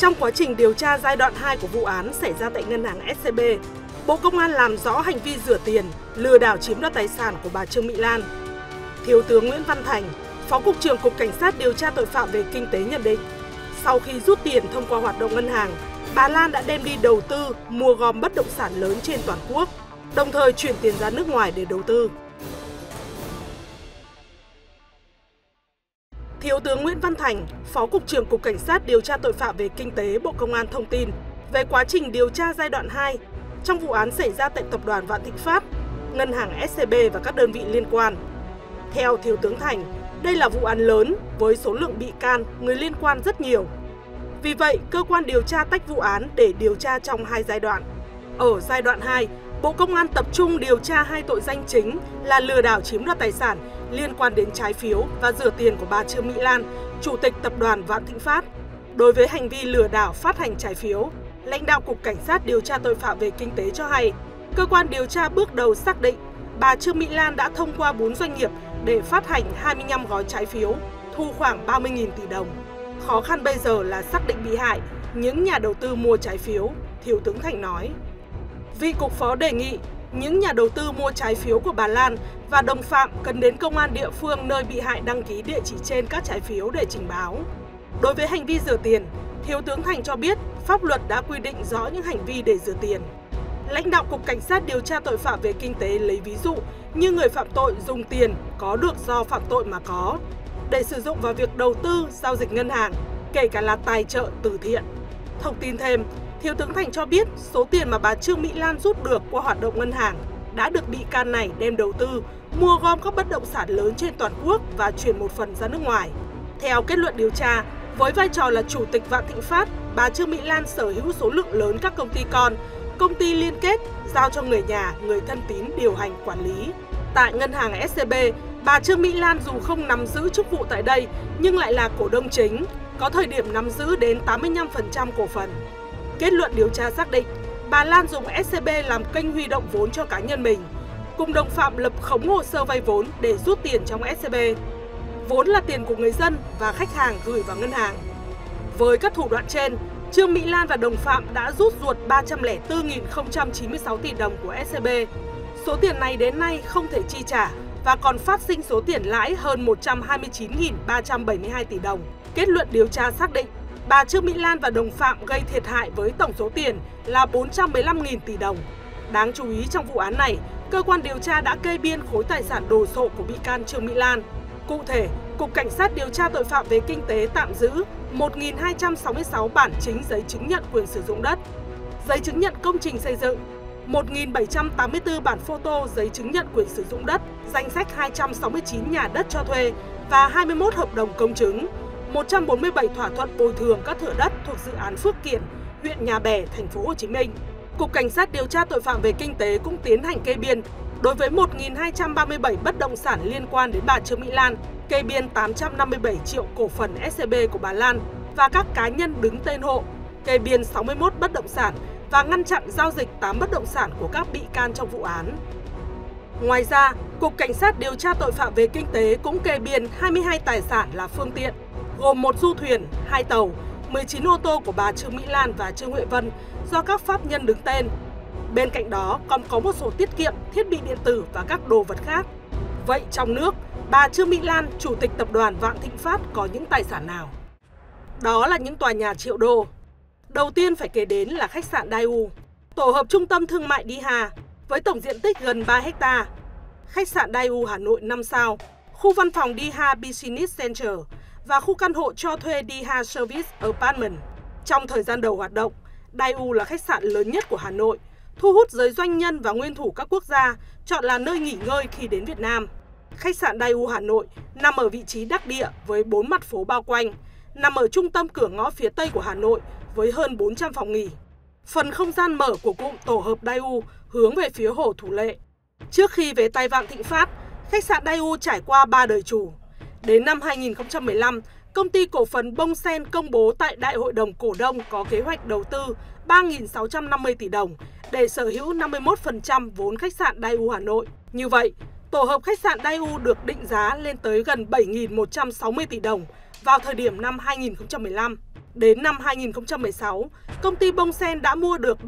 Trong quá trình điều tra giai đoạn 2 của vụ án xảy ra tại ngân hàng SCB, Bộ Công an làm rõ hành vi rửa tiền, lừa đảo chiếm đoạt tài sản của bà Trương Mỹ Lan. Thiếu tướng Nguyễn Văn Thành, Phó Cục trưởng Cục Cảnh sát điều tra tội phạm về kinh tế nhận định, sau khi rút tiền thông qua hoạt động ngân hàng, bà Lan đã đem đi đầu tư, mua gom bất động sản lớn trên toàn quốc, đồng thời chuyển tiền ra nước ngoài để đầu tư. Thiếu tướng Nguyễn Văn Thành, Phó Cục trưởng Cục Cảnh sát điều tra tội phạm về kinh tế Bộ Công an thông tin về quá trình điều tra giai đoạn 2 trong vụ án xảy ra tại Tập đoàn Vạn Thịnh Phát, ngân hàng SCB và các đơn vị liên quan. Theo Thiếu tướng Thành, đây là vụ án lớn với số lượng bị can, người liên quan rất nhiều. Vì vậy, cơ quan điều tra tách vụ án để điều tra trong 2 giai đoạn. Ở giai đoạn 2, Bộ Công an tập trung điều tra 2 tội danh chính là lừa đảo chiếm đoạt tài sản liên quan đến trái phiếu và rửa tiền của bà Trương Mỹ Lan, Chủ tịch Tập đoàn Vạn Thịnh Phát. Đối với hành vi lừa đảo phát hành trái phiếu, lãnh đạo Cục Cảnh sát điều tra tội phạm về kinh tế cho hay, cơ quan điều tra bước đầu xác định bà Trương Mỹ Lan đã thông qua 4 doanh nghiệp để phát hành 25 gói trái phiếu, thu khoảng 30.000 tỷ đồng. Khó khăn bây giờ là xác định bị hại, những nhà đầu tư mua trái phiếu, Thiếu tướng Thành nói. Vị Cục Phó đề nghị những nhà đầu tư mua trái phiếu của bà Lan và đồng phạm cần đến công an địa phương nơi bị hại đăng ký địa chỉ trên các trái phiếu để trình báo. Đối với hành vi rửa tiền, Thiếu tướng Thành cho biết pháp luật đã quy định rõ những hành vi để rửa tiền. Lãnh đạo Cục Cảnh sát điều tra tội phạm về kinh tế lấy ví dụ như người phạm tội dùng tiền có được do phạm tội mà có, để sử dụng vào việc đầu tư, giao dịch ngân hàng, kể cả là tài trợ từ thiện. Thông tin thêm, Thiếu tướng Thành cho biết số tiền mà bà Trương Mỹ Lan rút được qua hoạt động ngân hàng đã được bị can này đem đầu tư, mua gom các bất động sản lớn trên toàn quốc và chuyển một phần ra nước ngoài. Theo kết luận điều tra, với vai trò là Chủ tịch Vạn Thịnh Phát, bà Trương Mỹ Lan sở hữu số lượng lớn các công ty con, công ty liên kết, giao cho người nhà, người thân tín điều hành quản lý. Tại ngân hàng SCB, bà Trương Mỹ Lan dù không nắm giữ chức vụ tại đây nhưng lại là cổ đông chính, có thời điểm nắm giữ đến 85% cổ phần. Kết luận điều tra xác định, bà Lan dùng SCB làm kênh huy động vốn cho cá nhân mình, cùng đồng phạm lập khống hồ sơ vay vốn để rút tiền trong SCB. Vốn là tiền của người dân và khách hàng gửi vào ngân hàng. Với các thủ đoạn trên, Trương Mỹ Lan và đồng phạm đã rút ruột 304.096 tỷ đồng của SCB. Số tiền này đến nay không thể chi trả và còn phát sinh số tiền lãi hơn 129.372 tỷ đồng. Kết luận điều tra xác định, bà Trương Mỹ Lan và đồng phạm gây thiệt hại với tổng số tiền là 415.000 tỷ đồng. Đáng chú ý trong vụ án này, cơ quan điều tra đã kê biên khối tài sản đồ sộ của bị can Trương Mỹ Lan. Cụ thể, Cục Cảnh sát điều tra tội phạm về kinh tế tạm giữ 1.266 bản chính giấy chứng nhận quyền sử dụng đất, giấy chứng nhận công trình xây dựng, 1.784 bản photo giấy chứng nhận quyền sử dụng đất, danh sách 269 nhà đất cho thuê và 21 hợp đồng công chứng, 147 thỏa thuận bồi thường các thửa đất thuộc dự án Phước Kiển, huyện Nhà Bè, thành phố Hồ Chí Minh. Cục Cảnh sát điều tra tội phạm về kinh tế cũng tiến hành kê biên đối với 1.237 bất động sản liên quan đến bà Trương Mỹ Lan, kê biên 857 triệu cổ phần SCB của bà Lan và các cá nhân đứng tên hộ, kê biên 61 bất động sản và ngăn chặn giao dịch 8 bất động sản của các bị can trong vụ án. Ngoài ra, Cục Cảnh sát điều tra tội phạm về kinh tế cũng kê biên 22 tài sản là phương tiện, gồm 1 du thuyền, 2 tàu, 19 ô tô của bà Trương Mỹ Lan và Trương Huệ Vân do các pháp nhân đứng tên. Bên cạnh đó còn có một sổ tiết kiệm, thiết bị điện tử và các đồ vật khác. Vậy trong nước, bà Trương Mỹ Lan, Chủ tịch Tập đoàn Vạn Thịnh Phát có những tài sản nào? Đó là những tòa nhà triệu đô. Đầu tiên phải kể đến là khách sạn Daewoo, tổ hợp trung tâm thương mại Đi-Ha với tổng diện tích gần 3 ha. Khách sạn Daewoo Hà Nội 5 sao, khu văn phòng Đi-Ha Business Center và khu căn hộ cho thuê Đi-Ha Service Apartment. Trong thời gian đầu hoạt động, Daewoo là khách sạn lớn nhất của Hà Nội, thu hút giới doanh nhân và nguyên thủ các quốc gia chọn là nơi nghỉ ngơi khi đến Việt Nam. Khách sạn Daewoo Hà Nội nằm ở vị trí đắc địa với 4 mặt phố bao quanh, nằm ở trung tâm cửa ngõ phía Tây của Hà Nội với hơn 400 phòng nghỉ. Phần không gian mở của cụm tổ hợp Daewoo hướng về phía hồ Thủ Lệ. Trước khi về tay Vạn Thịnh Phát, khách sạn Daewoo trải qua 3 đời chủ. Đến năm 2015, công ty cổ phần Bông Sen công bố tại Đại hội đồng cổ đông có kế hoạch đầu tư 3.650 tỷ đồng để sở hữu 51% vốn khách sạn Daewoo Hà Nội. Như vậy, tổ hợp khách sạn Daewoo được định giá lên tới gần 7.160 tỷ đồng vào thời điểm năm 2015. Đến năm 2016, công ty Bông Sen đã mua được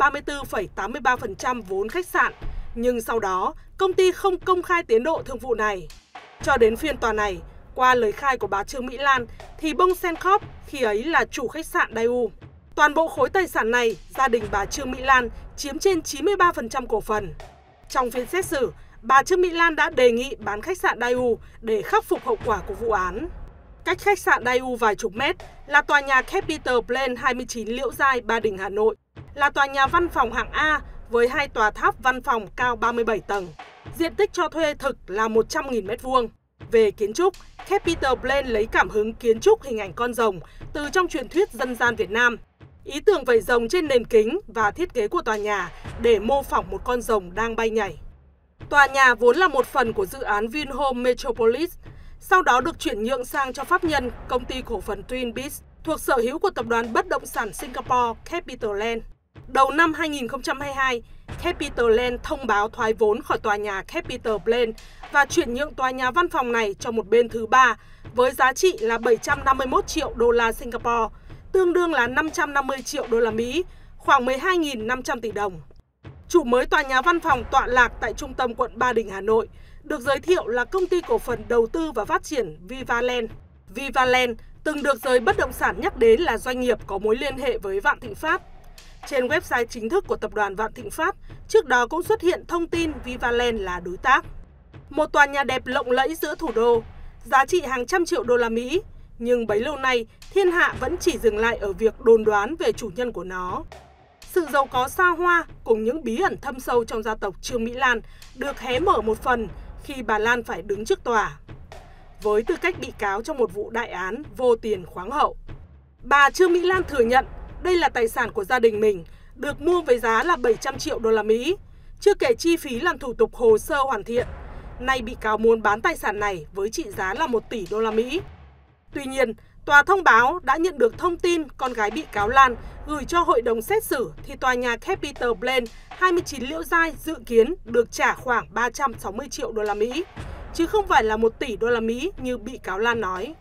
34,83% vốn khách sạn, nhưng sau đó công ty không công khai tiến độ thương vụ này. Cho đến phiên tòa này, qua lời khai của bà Trương Mỹ Lan thì Bông Sen Corp khi ấy là chủ khách sạn Daewoo. Toàn bộ khối tài sản này, gia đình bà Trương Mỹ Lan chiếm trên 93% cổ phần. Trong phiên xét xử, bà Trương Mỹ Lan đã đề nghị bán khách sạn Daewoo để khắc phục hậu quả của vụ án. Cách khách sạn Daewoo vài chục mét là tòa nhà Capital Plain 29 Liễu Giai, Ba Đình, Hà Nội, là tòa nhà văn phòng hạng A với 2 tòa tháp văn phòng cao 37 tầng. Diện tích cho thuê thực là 100.000 m². Về kiến trúc, Capital Plain lấy cảm hứng kiến trúc hình ảnh con rồng từ trong truyền thuyết dân gian Việt Nam. Ý tưởng vẩy rồng trên nền kính và thiết kế của tòa nhà để mô phỏng một con rồng đang bay nhảy. Tòa nhà vốn là một phần của dự án Vinhome Metropolis, sau đó được chuyển nhượng sang cho pháp nhân công ty cổ phần Twin Peaks thuộc sở hữu của tập đoàn bất động sản Singapore Capital Land. Đầu năm 2022, Capital Land thông báo thoái vốn khỏi tòa nhà Capital Plain và chuyển nhượng tòa nhà văn phòng này cho một bên thứ ba với giá trị là 751 triệu đô la Singapore, tương đương là 550 triệu đô la Mỹ, khoảng 12.500 tỷ đồng. Chủ mới tòa nhà văn phòng tọa lạc tại trung tâm quận Ba Đình, Hà Nội, được giới thiệu là công ty cổ phần đầu tư và phát triển Vivaland. Vivaland từng được giới bất động sản nhắc đến là doanh nghiệp có mối liên hệ với Vạn Thịnh Phát. Trên website chính thức của tập đoàn Vạn Thịnh Phát, trước đó cũng xuất hiện thông tin Vivaland là đối tác. Một tòa nhà đẹp lộng lẫy giữa thủ đô, giá trị hàng trăm triệu đô la Mỹ, nhưng bấy lâu nay thiên hạ vẫn chỉ dừng lại ở việc đồn đoán về chủ nhân của nó. Sự giàu có xa hoa cùng những bí ẩn thâm sâu trong gia tộc Trương Mỹ Lan được hé mở một phần khi bà Lan phải đứng trước tòa. Với tư cách bị cáo trong một vụ đại án vô tiền khoáng hậu, bà Trương Mỹ Lan thừa nhận đây là tài sản của gia đình mình, được mua với giá là 700 triệu đô la Mỹ, chưa kể chi phí làm thủ tục hồ sơ hoàn thiện. Nay bị cáo muốn bán tài sản này với trị giá là 1 tỷ đô la Mỹ. Tuy nhiên, tòa thông báo đã nhận được thông tin con gái bị cáo Lan gửi cho hội đồng xét xử thì tòa nhà Capital Plain 29 Liễu Giai dự kiến được trả khoảng 360 triệu đô la Mỹ, chứ không phải là 1 tỷ đô la Mỹ như bị cáo Lan nói.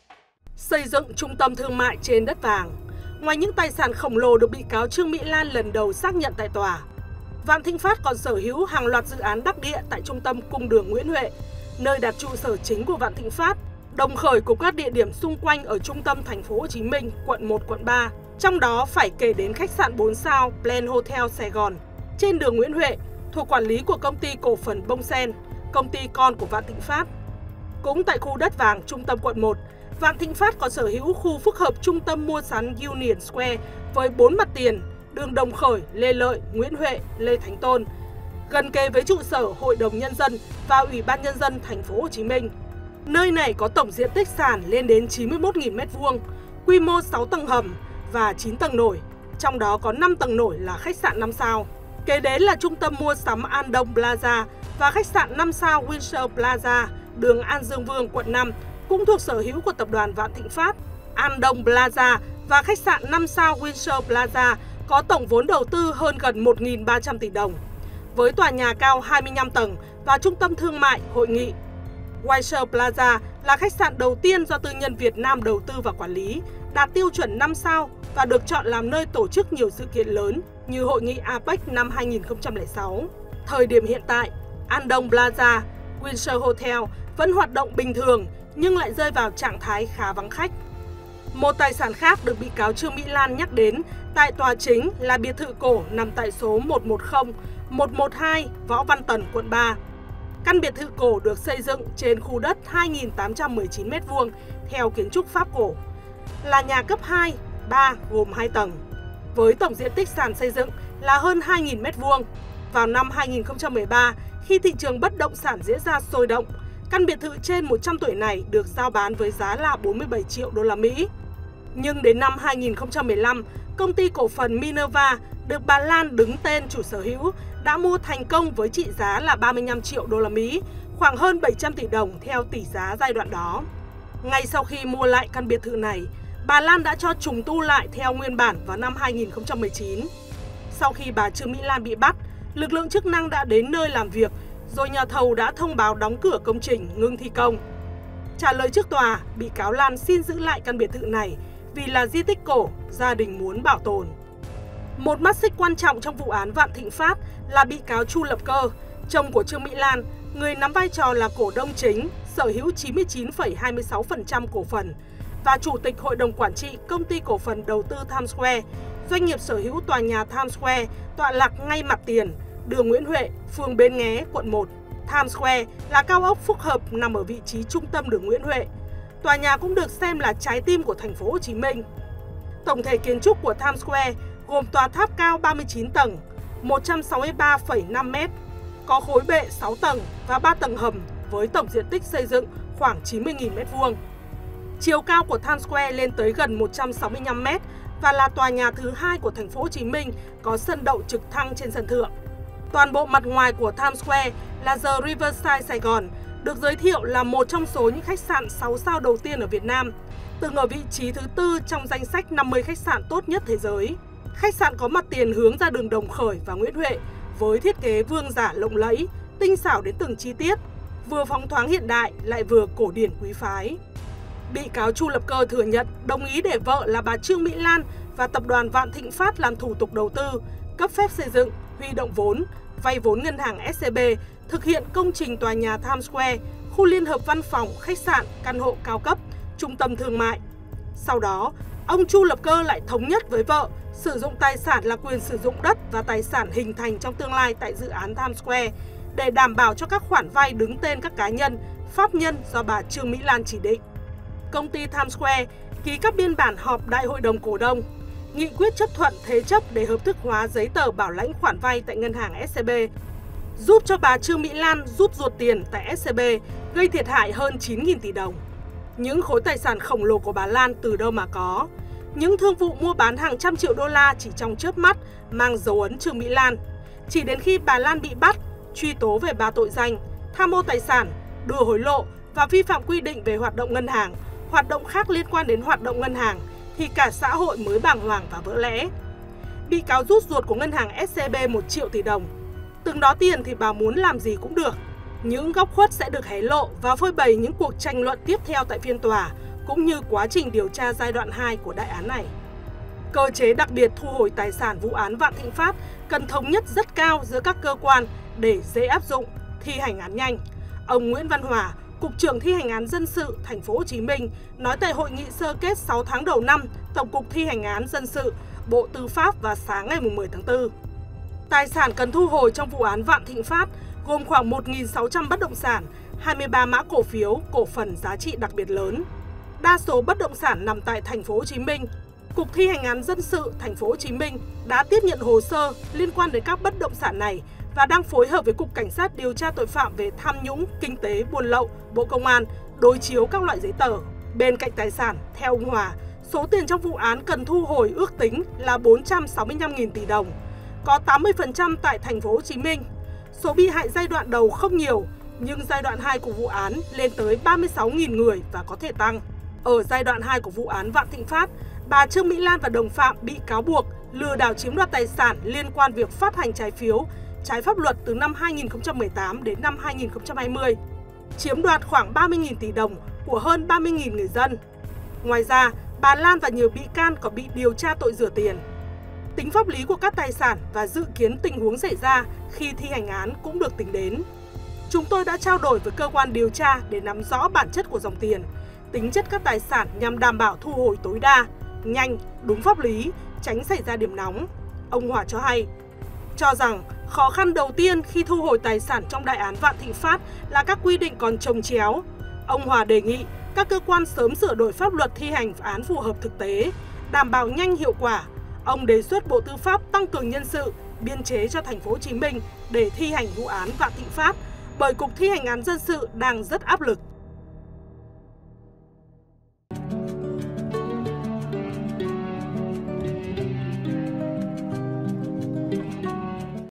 Xây dựng trung tâm thương mại trên đất vàng. Ngoài những tài sản khổng lồ được bị cáo Trương Mỹ Lan lần đầu xác nhận tại tòa, Vạn Thịnh Phát còn sở hữu hàng loạt dự án đắc địa tại trung tâm cung đường Nguyễn Huệ, nơi đặt trụ sở chính của Vạn Thịnh Phát, đồng khởi cùng các địa điểm xung quanh ở trung tâm thành phố Hồ Chí Minh, quận 1, quận 3. Trong đó phải kể đến khách sạn 4 sao Plain Hotel Sài Gòn trên đường Nguyễn Huệ, thuộc quản lý của công ty cổ phần Bông Sen, công ty con của Vạn Thịnh Phát. Cũng tại khu đất vàng trung tâm quận 1, Vạn Thịnh Phát còn sở hữu khu phức hợp trung tâm mua sắm Union Square với 4 mặt tiền, đường Đồng Khởi, Lê Lợi, Nguyễn Huệ, Lê Thánh Tôn, gần kề với trụ sở Hội đồng Nhân dân và Ủy ban Nhân dân thành phố Hồ Chí Minh. Nơi này có tổng diện tích sàn lên đến 91.000 m², quy mô 6 tầng hầm và 9 tầng nổi, trong đó có 5 tầng nổi là khách sạn 5 sao. Kế đến là trung tâm mua sắm An Đông Plaza và khách sạn 5 sao Windsor Plaza, đường An Dương Vương, quận 5, cũng thuộc sở hữu của tập đoàn Vạn Thịnh Phát. An Đông Plaza và khách sạn 5 sao Windsor Plaza có tổng vốn đầu tư hơn gần 1.300 tỷ đồng, với tòa nhà cao 25 tầng và trung tâm thương mại, hội nghị. Windsor Plaza là khách sạn đầu tiên do tư nhân Việt Nam đầu tư và quản lý, đạt tiêu chuẩn 5 sao và được chọn làm nơi tổ chức nhiều sự kiện lớn như hội nghị APEC năm 2006. Thời điểm hiện tại, An Đông Plaza, Windsor Hotel vẫn hoạt động bình thường nhưng lại rơi vào trạng thái khá vắng khách. Một tài sản khác được bị cáo Trương Mỹ Lan nhắc đến tại tòa chính là biệt thự cổ nằm tại số 110, 112 Võ Văn Tần, quận 3. Căn biệt thự cổ được xây dựng trên khu đất 2.819 m² theo kiến trúc Pháp cổ, là nhà cấp 2, 3 gồm 2 tầng, với tổng diện tích sàn xây dựng là hơn 2.000 m². Vào năm 2013, khi thị trường bất động sản diễn ra sôi động, căn biệt thự trên 100 tuổi này được giao bán với giá là 47 triệu đô la Mỹ. Nhưng đến năm 2015, công ty cổ phần Minerva được bà Lan đứng tên chủ sở hữu đã mua thành công với trị giá là 35 triệu đô la Mỹ, khoảng hơn 700 tỷ đồng theo tỷ giá giai đoạn đó. Ngay sau khi mua lại căn biệt thự này, bà Lan đã cho trùng tu lại theo nguyên bản vào năm 2019. Sau khi bà Trương Mỹ Lan bị bắt, lực lượng chức năng đã đến nơi làm việc, rồi nhà thầu đã thông báo đóng cửa công trình, ngưng thi công. Trả lời trước tòa, bị cáo Lan xin giữ lại căn biệt thự này vì là di tích cổ, gia đình muốn bảo tồn. Một mắt xích quan trọng trong vụ án Vạn Thịnh Phát là bị cáo Chu Lập Cơ, chồng của Trương Mỹ Lan, người nắm vai trò là cổ đông chính, sở hữu 99,26% cổ phần và chủ tịch hội đồng quản trị công ty cổ phần đầu tư Times Square, doanh nghiệp sở hữu tòa nhà Times Square tọa lạc ngay mặt tiền, đường Nguyễn Huệ, phường Bến Nghé, quận 1. Times Square là cao ốc phức hợp nằm ở vị trí trung tâm đường Nguyễn Huệ. Tòa nhà cũng được xem là trái tim của thành phố Hồ Chí Minh. Tổng thể kiến trúc của Times Square gồm tòa tháp cao 39 tầng, 163,5 m, có khối bệ 6 tầng và 3 tầng hầm với tổng diện tích xây dựng khoảng 90.000 m². Chiều cao của Times Square lên tới gần 165 m và là tòa nhà thứ hai của thành phố Hồ Chí Minh có sân đậu trực thăng trên sân thượng. Toàn bộ mặt ngoài của Times Square là The Riverside Sài Gòn, được giới thiệu là một trong số những khách sạn 6 sao đầu tiên ở Việt Nam, từng ở vị trí thứ 4 trong danh sách 50 khách sạn tốt nhất thế giới. Khách sạn có mặt tiền hướng ra đường Đồng Khởi và Nguyễn Huệ với thiết kế vương giả lộng lẫy, tinh xảo đến từng chi tiết, vừa phóng thoáng hiện đại lại vừa cổ điển quý phái. Bị cáo Chu Lập Cơ thừa nhận đồng ý để vợ là bà Trương Mỹ Lan và tập đoàn Vạn Thịnh Phát làm thủ tục đầu tư, cấp phép xây dựng, huy động vốn, vay vốn ngân hàng SCB, thực hiện công trình tòa nhà Times Square, khu liên hợp văn phòng, khách sạn, căn hộ cao cấp, trung tâm thương mại. Sau đó, ông Chu Lập Cơ lại thống nhất với vợ sử dụng tài sản là quyền sử dụng đất và tài sản hình thành trong tương lai tại dự án Times Square để đảm bảo cho các khoản vay đứng tên các cá nhân, pháp nhân do bà Trương Mỹ Lan chỉ định. Công ty Times Square ký các biên bản họp đại hội đồng cổ đông, nghị quyết chấp thuận thế chấp để hợp thức hóa giấy tờ bảo lãnh khoản vay tại ngân hàng SCB, giúp cho bà Trương Mỹ Lan rút ruột tiền tại SCB, gây thiệt hại hơn 9.000 tỷ đồng. Những khối tài sản khổng lồ của bà Lan từ đâu mà có? Những thương vụ mua bán hàng trăm triệu đô la chỉ trong chớp mắt mang dấu ấn Trương Mỹ Lan. Chỉ đến khi bà Lan bị bắt, truy tố về 3 tội danh: tham ô tài sản, đưa hối lộ và vi phạm quy định về hoạt động ngân hàng, hoạt động khác liên quan đến hoạt động ngân hàng, thì cả xã hội mới bàng hoàng và vỡ lẽ. Bị cáo rút ruột của ngân hàng SCB 1 triệu tỷ đồng. Từng đó tiền thì bà muốn làm gì cũng được. Những góc khuất sẽ được hé lộ và phơi bày những cuộc tranh luận tiếp theo tại phiên tòa, cũng như quá trình điều tra giai đoạn 2 của đại án này. Cơ chế đặc biệt thu hồi tài sản vụ án Vạn Thịnh Phát cần thống nhất rất cao giữa các cơ quan để dễ áp dụng, thi hành án nhanh. Ông Nguyễn Văn Hòa, Cục trưởng Thi hành án dân sự Thành phố Hồ Chí Minh nói tại hội nghị sơ kết 6 tháng đầu năm Tổng cục Thi hành án dân sự, Bộ Tư pháp vào sáng ngày 10 tháng 4. Tài sản cần thu hồi trong vụ án Vạn Thịnh Phát gồm khoảng 1.600 bất động sản, 23 mã cổ phiếu, cổ phần giá trị đặc biệt lớn. Đa số bất động sản nằm tại Thành phố Hồ Chí Minh. Cục Thi hành án dân sự Thành phố Hồ Chí Minh đã tiếp nhận hồ sơ liên quan đến các bất động sản này và đang phối hợp với Cục Cảnh sát điều tra tội phạm về tham nhũng, kinh tế, buôn lậu, Bộ Công an đối chiếu các loại giấy tờ. Bên cạnh tài sản, theo ông Hòa, số tiền trong vụ án cần thu hồi ước tính là 465.000 tỷ đồng, có 80% tại Thành phố Hồ Chí Minh. Số bị hại giai đoạn đầu không nhiều, nhưng giai đoạn 2 của vụ án lên tới 36.000 người và có thể tăng. Ở giai đoạn 2 của vụ án Vạn Thịnh Phát, bà Trương Mỹ Lan và đồng phạm bị cáo buộc lừa đảo chiếm đoạt tài sản liên quan việc phát hành trái phiếu trái pháp luật từ năm 2018 đến năm 2020, chiếm đoạt khoảng 30.000 tỷ đồng của hơn 30.000 người dân. Ngoài ra, bà Lan và nhiều bị can còn bị điều tra tội rửa tiền. Tính pháp lý của các tài sản và dự kiến tình huống xảy ra khi thi hành án cũng được tính đến. Chúng tôi đã trao đổi với cơ quan điều tra để nắm rõ bản chất của dòng tiền, tính chất các tài sản nhằm đảm bảo thu hồi tối đa, nhanh, đúng pháp lý, tránh xảy ra điểm nóng. Ông Hòa cho hay, cho rằng khó khăn đầu tiên khi thu hồi tài sản trong đại án Vạn Thịnh Phát là các quy định còn chồng chéo. Ông Hòa đề nghị các cơ quan sớm sửa đổi pháp luật thi hành án phù hợp thực tế, đảm bảo nhanh hiệu quả. Ông đề xuất Bộ Tư pháp tăng cường nhân sự, biên chế cho Thành phố Hồ Chí Minh để thi hành vụ án Vạn Thịnh Phát, bởi Cục Thi hành án dân sự đang rất áp lực.